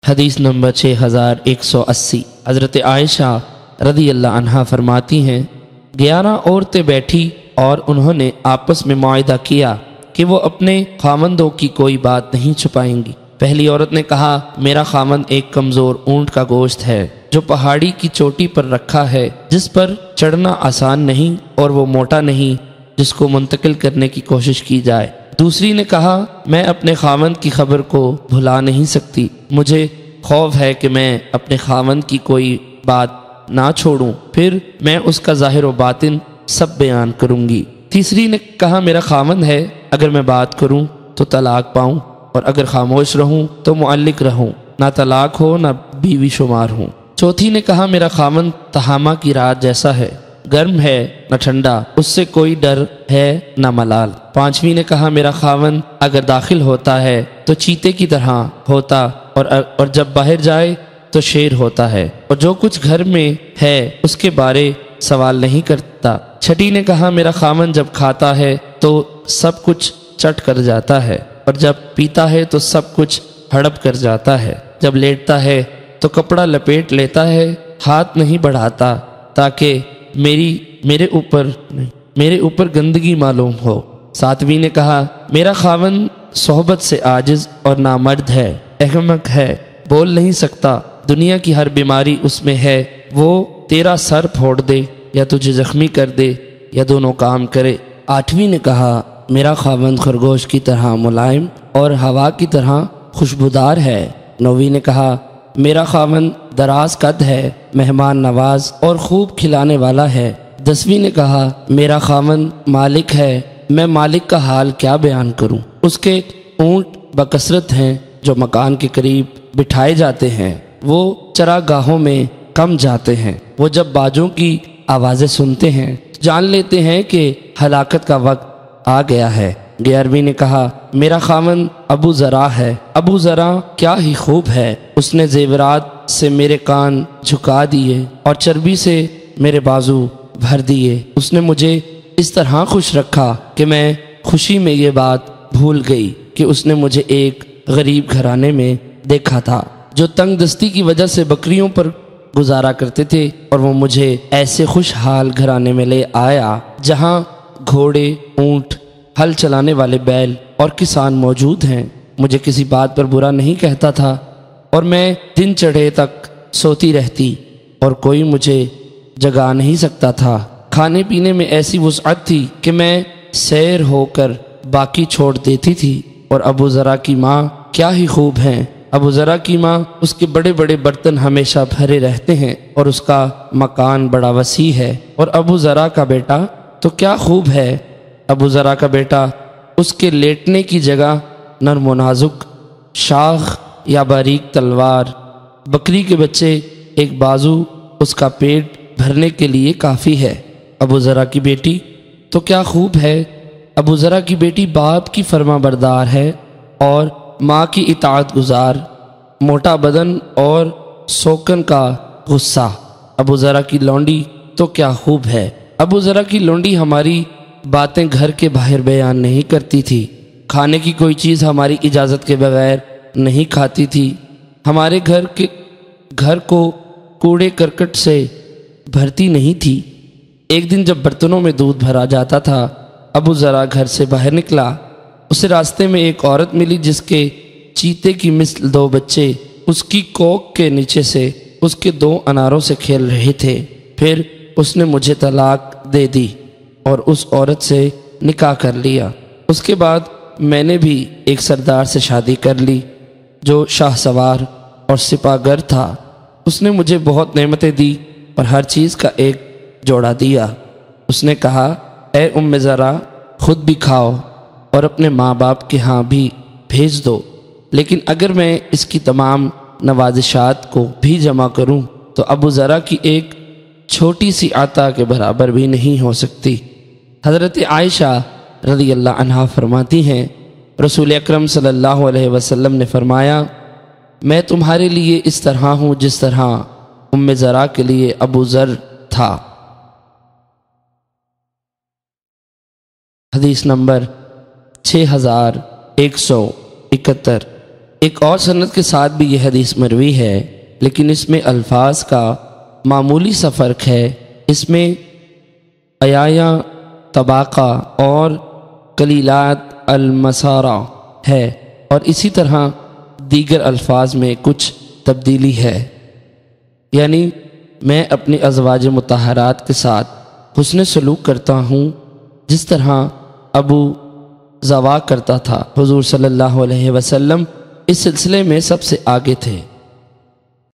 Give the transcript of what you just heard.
حدیث نمبر 6180۔ حضرت عائشہ رضی اللہ عنہا فرماتی ہیں 11 عورتیں بیٹھی اور انہوں نے آپس میں معاہدہ کیا کہ وہ اپنے خامندوں کی کوئی بات نہیں چھپائیں گی۔ پہلی عورت نے کہا میرا خامند ایک کمزور اونٹ کا گوشت ہے جو پہاڑی کی چوٹی پر رکھا ہے، جس پر چڑھنا آسان نہیں اور وہ موٹا نہیں جس کو منتقل کرنے کی کوشش کی جائے۔ دوسری نے کہا میں اپنے خامند کی خبر کو بھلا نہیں سکتی، مجھے خوف ہے کہ میں اپنے خامند کی کوئی بات نہ چھوڑوں، پھر میں اس کا ظاہر و باطن سب بیان کروں گی۔ تیسری نے کہا میرا خامند ہے، اگر میں بات کروں تو طلاق پاؤں اور اگر خاموش رہوں تو معلق رہوں، نہ طلاق ہو نہ بیوی شمار ہوں۔ چوتھی نے کہا میرا خامند تہامہ کی رات جیسا ہے، گرم ہے نہ ٹھنڈا، اس سے کوئی ڈر ہے نہ ملال۔ پانچویں نے کہا میرا خامند اگر داخل ہوتا ہے تو چیتے کی طرح ہوتا اور جب باہر جائے تو شیر ہوتا ہے، اور جو کچھ گھر میں ہے اس کے بارے سوال نہیں کرتا۔ چھٹی نے کہا میرا خامند جب کھاتا ہے تو سب کچھ چٹ کر جاتا ہے اور جب پیتا ہے تو سب کچھ ہڑپ کر جاتا ہے، جب لیٹتا ہے تو کپڑا لپیٹ لیتا ہے، ہاتھ نہیں بڑھاتا تاکہ میرے اوپر گندگی معلوم ہو۔ ساتویں نے کہا میرا خاوند صحبت سے عاجز اور نامرد ہے، احمق ہے، بول نہیں سکتا، دنیا کی ہر بیماری اس میں ہے، وہ تیرا سر پھوڑ دے یا تجھے زخمی کر دے یا دونوں کام کرے۔ آٹھویں نے کہا میرا خاوند خرگوش کی طرح ملائم اور ہوا کی طرح خوشبودار ہے۔ نویں نے کہا میرا خاوند دراز قد ہے، مہمان نواز اور خوب کھلانے والا ہے۔ 10ویں نے کہا میرا خاوند مالک ہے، میں مالک کا حال کیا بیان کروں، اس کے اونٹ بکثرت ہیں جو مکان کے قریب بٹھائے جاتے ہیں، وہ چراگاہوں میں کم جاتے ہیں، وہ جب باجوں کی آوازیں سنتے ہیں جان لیتے ہیں کہ ہلاکت کا وقت آ گیا ہے۔ 11ویں نے کہا میرا خاوند ابو ذرا ہے، ابو ذرا کیا ہی خوب ہے، اس نے زیورات سے میرے کان جھکا دیے اور چربی سے میرے بازو بھر دیے، اس نے مجھے اس طرح خوش رکھا کہ میں خوشی میں یہ بات بھول گئی کہ اس نے مجھے ایک غریب گھرانے میں دیکھا تھا جو تنگ دستی کی وجہ سے بکریوں پر گزارا کرتے تھے، اور وہ مجھے ایسے خوشحال گھرانے میں لے آیا جہاں گھوڑے، اونٹ، ہل چلانے والے بیل اور کسان موجود ہیں۔ مجھے کسی بات پر برا نہیں کہتا تھا اور میں دن چڑھے تک سوتی رہتی اور کوئی مجھے جگا نہیں سکتا تھا۔ کھانے پینے میں ایسی وسعت تھی کہ میں سیر ہو کر باقی چھوڑ دیتی تھی، اور ابو ذرا کی ماں کیا ہی خوب ہیں۔ ابو ذرا کی ماں، اس کے بڑے بڑے برتن ہمیشہ بھرے رہتے ہیں اور اس کا مکان بڑا وسیع ہے، اور ابو ذرا کا بیٹا تو کیا خوب ہے۔ ابو ذرا کا بیٹا، اس کے لیٹنے کی جگہ نرم و نازک شاخ یا باریک تلوار، بکری کے بچے ایک بازو، اس کا پیٹ بھرنے کے لیے کافی ہے۔ ابو ذرا کی بیٹی تو کیا خوب ہے۔ ابو ذرا کی بیٹی باپ کی فرما بردار ہے اور ماں کی اطاعت گزار، موٹا بدن اور سوکن کا غصہ۔ ابو ذرا کی لونڈی تو کیا خوب ہے۔ ابو ذرا کی لونڈی ہماری باتیں گھر کے باہر بیان نہیں کرتی تھی، کھانے کی کوئی چیز ہماری اجازت کے بغیر نہیں کھاتی تھی، ہمارے گھر کو کوڑے کرکٹ سے بھرتی نہیں تھی۔ ایک دن جب برتنوں میں دودھ بھرا جاتا تھا، ابو ذرا گھر سے باہر نکلا، اسے راستے میں ایک عورت ملی جس کے چیتے کی مثل 2 بچے اس کی کوکھ کے نیچے سے اس کے 2 اناروں سے کھیل رہے تھے۔ پھر اس نے مجھے طلاق دے دی اور اس عورت سے نکاح کر لیا۔ اس کے بعد میں نے بھی ایک سردار سے شادی کر لی جو شاہ سوار اور سپاہ گر تھا، اس نے مجھے بہت نعمتیں دی اور ہر چیز کا ایک جوڑا دیا۔ اس نے کہا اے ام ذرا، خود بھی کھاؤ اور اپنے ماں باپ کے ہاں بھی بھیج دو، لیکن اگر میں اس کی تمام نوازشات کو بھی جمع کروں تو ابو ذرا کی ایک چھوٹی سی عطا کے برابر بھی نہیں ہو سکتی۔ حضرت عائشہ رضی اللہ عنہا فرماتی ہیں رسول اکرم صلی اللہ علیہ وسلم نے فرمایا میں تمہارے لیے اس طرح ہوں جس طرح ام ذرا کے لیے ابو ذر تھا۔ حدیث نمبر 6171۔ ایک اور سند کے ساتھ بھی یہ حدیث مروی ہے، لیکن اس میں الفاظ کا معمولی سا فرق ہے۔ اس میں عیایا طباقہ اور قلیلات المسارہ ہے، اور اسی طرح دیگر الفاظ میں کچھ تبدیلی ہے، یعنی میں اپنی ازواج مطہرات کے ساتھ حسن سلوک کرتا ہوں جس طرح ابو زوا کرتا تھا۔ حضور صلی اللہ علیہ وسلم اس سلسلے میں سب سے آگے تھے۔